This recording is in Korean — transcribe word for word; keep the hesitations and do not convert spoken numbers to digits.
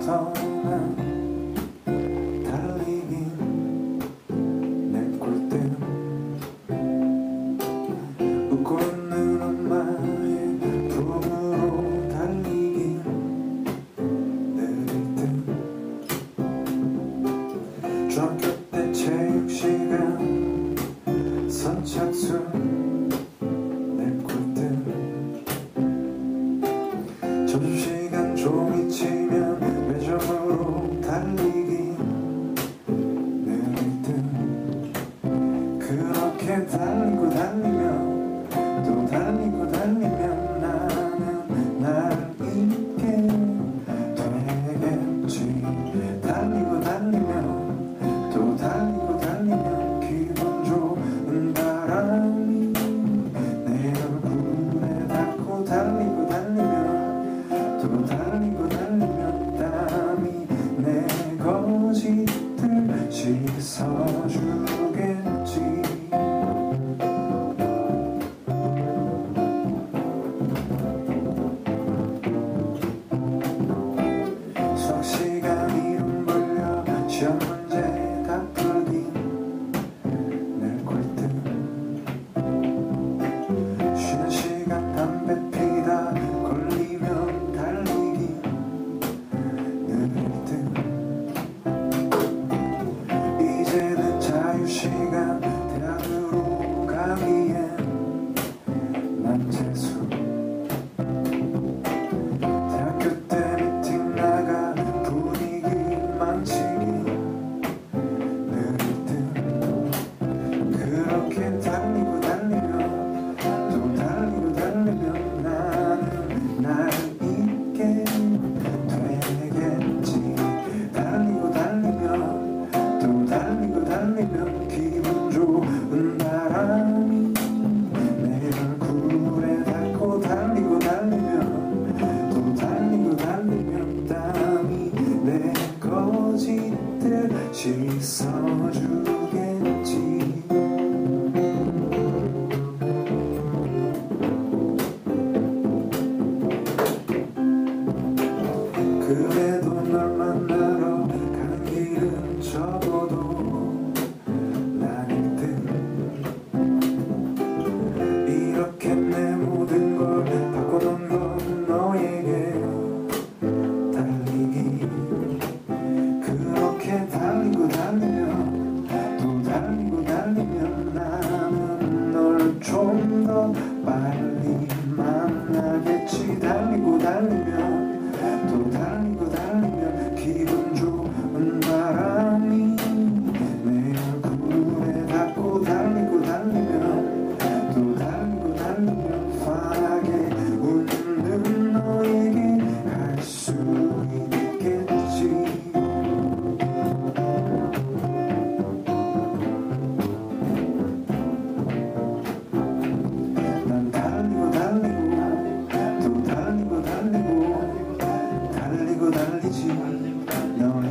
떠난 달리긴 내 꿀등 웃고 있는 엄마의 품으로 달리긴 느릴 듯 중학교 때 체육시간 선착순 내 꿀등 점심시간 종이 치면 매점으로 달리기 느릴 듯 그렇게 달리고 달리면 또 달리고 달리면 나는 날 잊게 되겠지 달리고 달리면 또 달리고 달리면 기분 좋은 바람이 내 얼굴에 닿고 달리고 달리면 또 달리고 달리면 땀이 내 거짓들 씻어주겠지 수학시간 이름 불려 시험 문제 다 풀긴 내 꿀등 쉬는 시간 담배 피다 걸리면 달리기 느릴 듯 이제는 자유시간 대학으로 가기엔 난 재수 대학교 때 미팅 나가 분위기 망치기 느릴 듯 그렇게 달리고 달리면 또 달리고 달리면 나는 날 잊게 되겠지 달리고 달리면 또 달리고 달리면 기분 좋은 바람이 내 얼굴에 닿고 달리고 달리면 또 달리고 달리면 땀이 내 거짓들 씻어주겠지 그래도 널 만나러 가는 길은 적어도 난 일 등 이렇게 내 모든 걸 바꿔놓은 건 너에게 달리기 그렇게 달리고 달리면 또 달리고 달리면 나는 널 좀 더 빨리 만나겠지 달리고 달리면 또 달리고 달리면 기분 좋은 바람이 내 얼굴에 닿고 달리고 달리면 또 달리고 달리면 환하게 웃는 너에게 갈 수 있겠지 난 달리고 달리고 또 달리고 달리고 달리고 달리지 너